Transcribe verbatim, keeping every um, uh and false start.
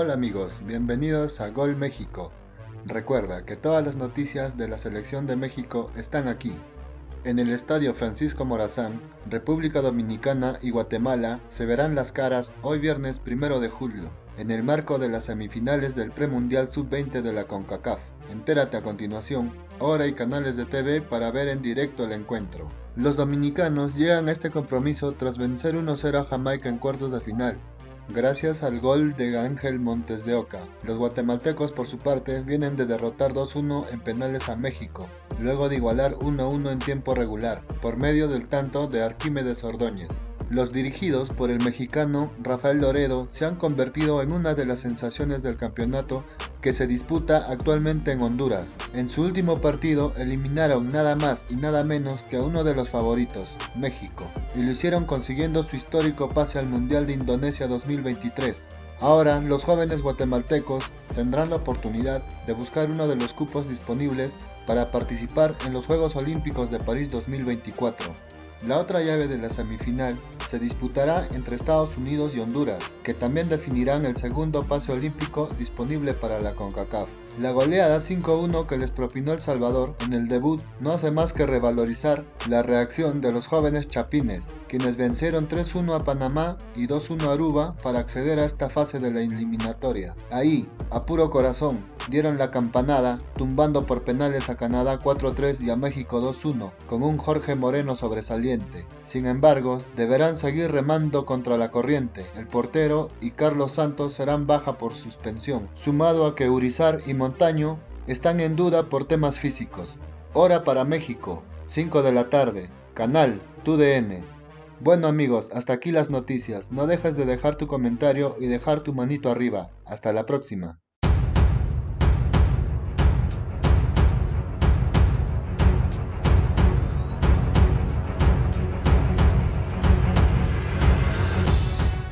Hola amigos, bienvenidos a Gol México. Recuerda que todas las noticias de la selección de México están aquí. En el Estadio Francisco Morazán, República Dominicana y Guatemala se verán las caras hoy viernes primero de julio, en el marco de las semifinales del Premundial sub veinte de la CONCACAF. Entérate a continuación, hora y canales de T V para ver en directo el encuentro. Los dominicanos llegan a este compromiso tras vencer uno cero a Jamaica en cuartos de final, gracias al gol de Ángel Montes de Oca. Los guatemaltecos por su parte vienen de derrotar dos uno en penales a México, luego de igualar uno uno en tiempo regular, por medio del tanto de Arquímedes Ordóñez. Los dirigidos por el mexicano Rafael Loredo se han convertido en una de las sensaciones del campeonato que se disputa actualmente en Honduras. En su último partido eliminaron nada más y nada menos que a uno de los favoritos, México, y lo hicieron consiguiendo su histórico pase al Mundial de Indonesia dos mil veintitrés. Ahora, los jóvenes guatemaltecos tendrán la oportunidad de buscar uno de los cupos disponibles para participar en los Juegos Olímpicos de París dos mil veinticuatro. La otra llave de la semifinal se disputará entre Estados Unidos y Honduras, que también definirán el segundo pase olímpico disponible para la CONCACAF. La goleada cinco uno que les propinó El Salvador en el debut no hace más que revalorizar la reacción de los jóvenes chapines, quienes vencieron tres uno a Panamá y dos uno a Aruba para acceder a esta fase de la eliminatoria. Ahí, a puro corazón, dieron la campanada, tumbando por penales a Canadá cuatro tres y a México dos uno, con un Jorge Moreno sobresaliente. Sin embargo, deberán seguir remando contra la corriente. El portero y Carlos Santos serán baja por suspensión, sumado a que Urizar y Montaño están en duda por temas físicos. Hora para México, cinco de la tarde, canal T U D N. Bueno amigos, hasta aquí las noticias. No dejes de dejar tu comentario y dejar tu manito arriba. Hasta la próxima.